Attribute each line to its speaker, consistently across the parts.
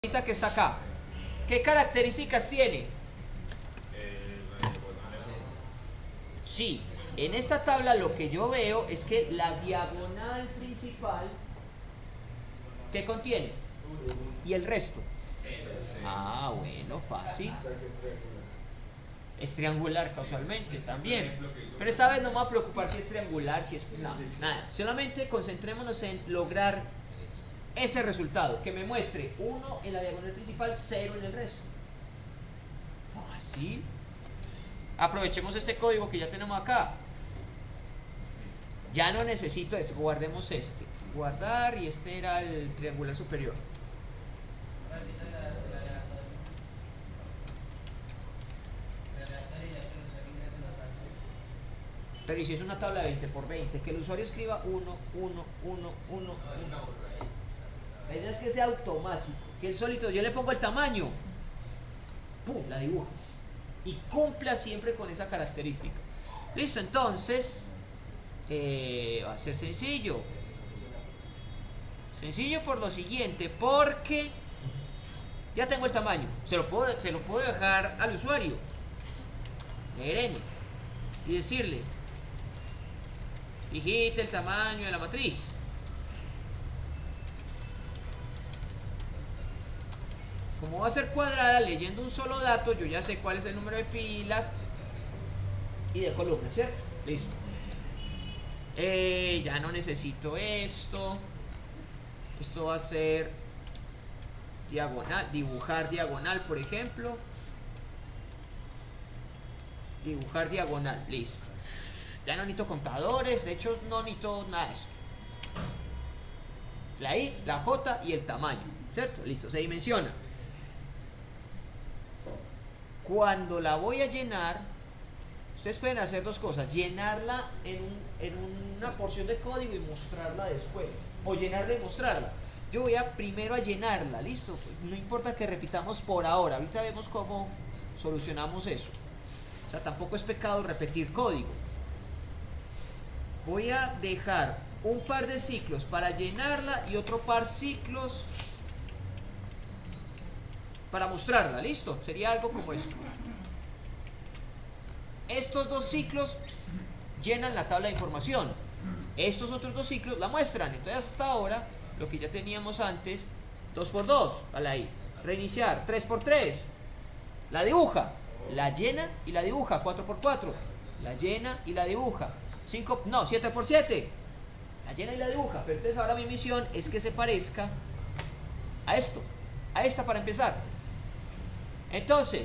Speaker 1: Que está acá, ¿qué características tiene? Sí, en esta tabla lo que yo veo es que la diagonal principal, ¿qué contiene? Y el resto. Ah, bueno, fácil. Es triangular casualmente también. Pero esta vez no me va a preocupar si es triangular, si es... No, nada. Solamente concentrémonos en lograr ese resultado, que me muestre 1 en la diagonal principal, 0 en el resto. Fácil. Aprovechemos este código que ya tenemos acá. Ya no necesito esto, guardemos este. Guardar, y este era el triangular superior. Pero ¿y si es una tabla de 20 por 20? Que el usuario escriba 1, 1, 1, 1, 1. La idea es que sea automático, que él solito, yo le pongo el tamaño, ¡pum!, la dibuja. Y cumpla siempre con esa característica. Listo, entonces, va a ser sencillo. Sencillo por lo siguiente, porque ya tengo el tamaño. Se lo puedo dejar al usuario, leer N, y decirle, digite el tamaño de la matriz. Como va a ser cuadrada, leyendo un solo dato, yo ya sé cuál es el número de filas y de columnas, ¿cierto? Listo. Ya no necesito esto. Esto va a ser diagonal, dibujar diagonal, por ejemplo. Dibujar diagonal, listo. Ya no necesito contadores, de hecho no necesito nada de esto. La I, la J y el tamaño, ¿cierto? Listo, se dimensiona. Cuando la voy a llenar, ustedes pueden hacer dos cosas: llenarla en una porción de código y mostrarla después, o llenarla y mostrarla. Yo voy primero a llenarla, listo, no importa que repitamos por ahora, ahorita vemos cómo solucionamos eso. O sea, tampoco es pecado repetir código. Voy a dejar un par de ciclos para llenarla y otro par ciclos para mostrarla, listo, sería algo como esto. Estos dos ciclos llenan la tabla de información, estos otros dos ciclos la muestran. Entonces hasta ahora lo que ya teníamos antes, 2 por 2, vale ahí, reiniciar, 3 por 3, la dibuja, la llena y la dibuja, 4 por 4, la llena y la dibuja, 7 por 7, la llena y la dibuja. Pero entonces ahora mi misión es que se parezca a esto, a esta para empezar. Entonces,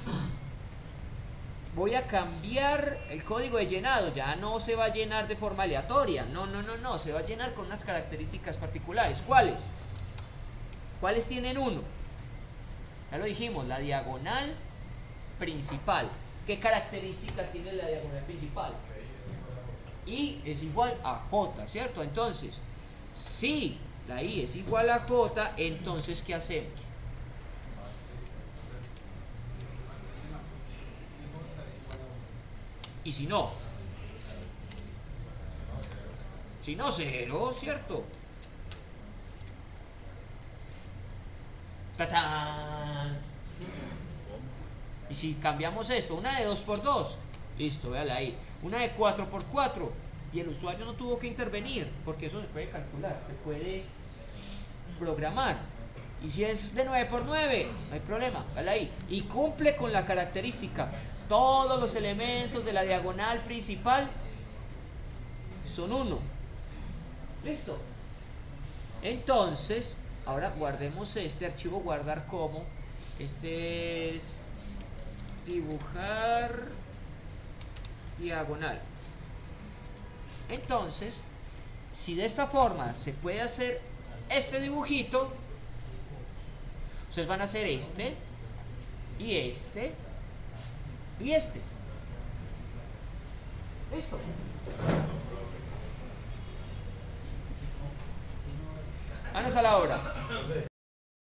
Speaker 1: voy a cambiar el código de llenado. Ya no se va a llenar de forma aleatoria. No. Se va a llenar con unas características particulares. ¿Cuáles? ¿Cuáles tienen 1? Ya lo dijimos, la diagonal principal. ¿Qué característica tiene la diagonal principal? I es igual a J, ¿cierto? Entonces, si la I es igual a J, entonces, ¿qué hacemos? Y si no, 0, ¿cierto? ¡Tatán! Y si cambiamos esto, una de 2 por 2, listo, véala ahí. Una de 4 por 4, y el usuario no tuvo que intervenir, porque eso se puede calcular, se puede programar. Y si es de 9 por 9, no hay problema, véala ahí. Y cumple con la característica. Todos los elementos de la diagonal principal son 1. ¿Listo? Entonces, ahora guardemos este archivo, guardar como. Este es dibujar diagonal. Entonces, si de esta forma se puede hacer este dibujito, ustedes van a hacer este y este y este. Listo. Manos a la obra.